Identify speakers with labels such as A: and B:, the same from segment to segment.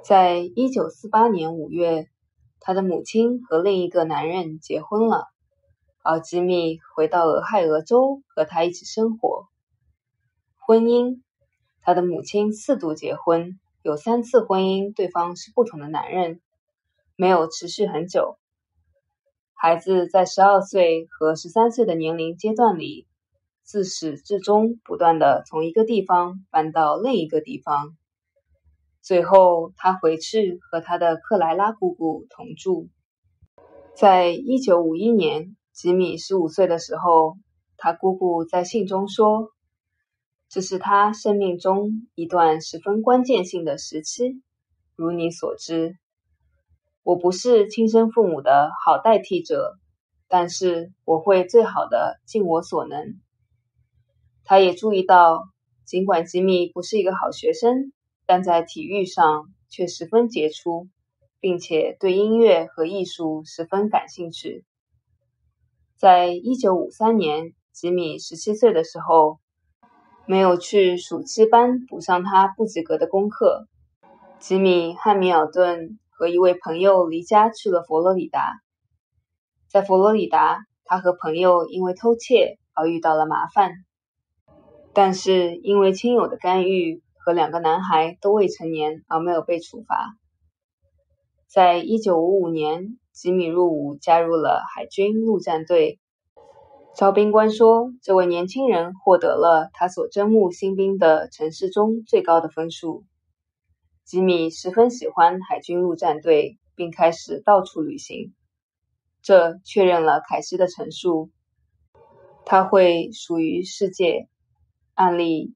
A: 在1948年5月，他的母亲和另一个男人结婚了，而吉米回到俄亥俄州和他一起生活。婚姻，他的母亲4度结婚，有3次婚姻对方是不同的男人，没有持续很久。孩子在12岁和13岁的年龄阶段里，自始至终不断地从一个地方搬到另一个地方。最后他回去和他的克莱拉姑姑同住。在1951年，吉米15岁的时候，他姑姑在信中说，这是他生命中一段十分关键性的时期。如你所知，我不是亲生父母的好代替者，但是我会最好的尽我所能。他也注意到，尽管吉米不是一个好学生，但在体育上却十分杰出，并且对音乐和艺术十分感兴趣。在1953年，吉米17岁的时候，没有去暑期班补上他不及格的功课。吉米·汉密尔顿和一位朋友离家去了佛罗里达。在佛罗里达，他和朋友因为偷窃而遇到了麻烦，但是因为亲友的干预和2个男孩都未成年而没有被处罚。在1955年，吉米入伍加入了海军陆战队。招兵官说，这位年轻人获得了他所征募新兵的程式中最高的分数。吉米十分喜欢海军陆战队，并开始到处旅行。这确认了凯西的陈述，他会属于世界。案例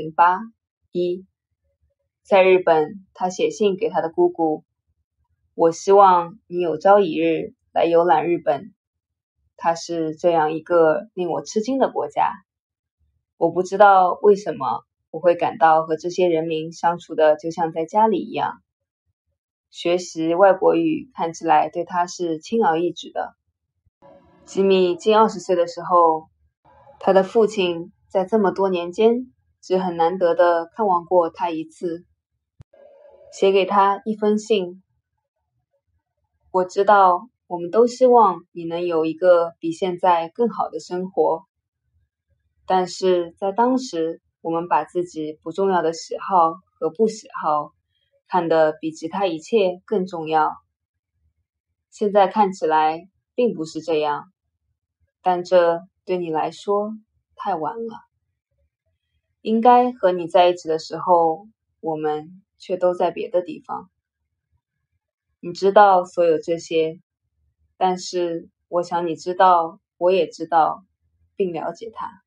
A: 12081。在日本，他写信给他的姑姑，我希望你有朝一日来游览日本，它是这样一个令我吃惊的国家。我不知道为什么我会感到和这些人民相处的就像在家里一样。学习外国语看起来对他是轻而易举的。吉米近20岁的时候，他的父亲在这么多年间只很难得地看望过他一次，写给他一封信。我知道我们都希望你能有一个比现在更好的生活，但是在当时，我们把自己不重要的喜好和不喜好看得比其他一切更重要。现在看起来并不是这样，但这对你来说太晚了。应该和你在一起的时候，我们却都在别的地方。你知道所有这些，但是我想你知道，我也知道，并了解它。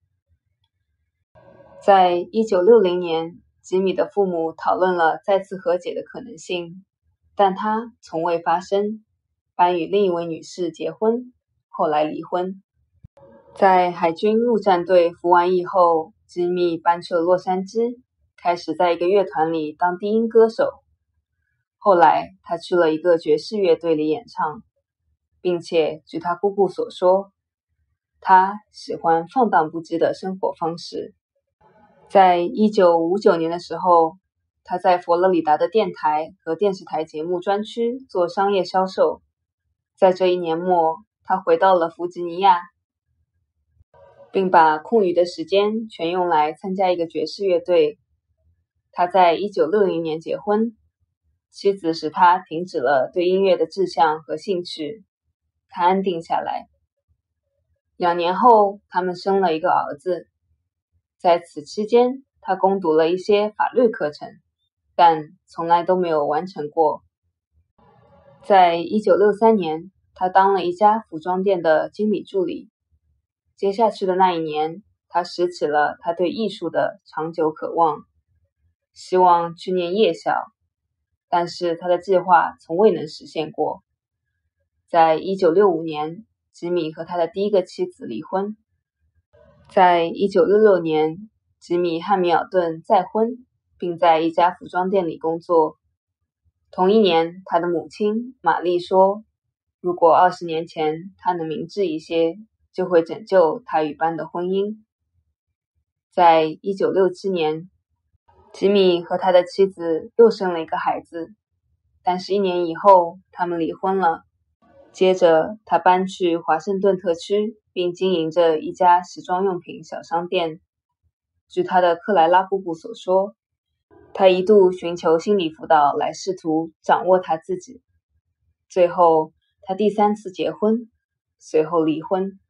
A: 在1960年，吉米的父母讨论了再次和解的可能性，但它从未发生。班与另一位女士结婚，后来离婚。在海军陆战队服完役后，吉米搬去了洛杉矶，开始在一个乐团里当低音歌手。后来他去了一个爵士乐队里演唱，并且据他姑姑所说，他喜欢放荡不羁的生活方式。在1959年的时候，他在佛罗里达的电台和电视台节目专区做商业销售。在这一年末，他回到了弗吉尼亚，并把空余的时间全用来参加一个爵士乐队。他在1960年结婚，妻子使他停止了对音乐的志向和兴趣，他安定下来。2年后，他们生了一个儿子。在此期间，他攻读了一些法律课程，但从来都没有完成过。在1963年，他当了一家服装店的经理助理。接下去的那一年，他拾起了他对艺术的长久渴望，希望去念夜校，但是他的计划从未能实现过。在1965年，吉米和他的第一个妻子离婚。在1966年，吉米·汉密尔顿再婚，并在一家服装店里工作。同一年，他的母亲玛丽说，如果20年前他能明智一些，就会拯救他与班的婚姻。在1967年，吉米和他的妻子又生了一个孩子， 但是1年以后他们离婚了。接着他搬去华盛顿特区，并经营着一家时装用品小商店。据他的克莱拉姑姑所说，他一度寻求心理辅导来试图掌握他自己。最后他第3次结婚，随后离婚。